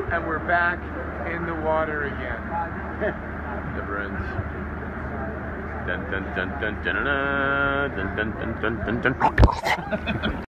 and we're back in the water again. Never ends. Dun dun dun dun dun dun dun dun dun dun dun.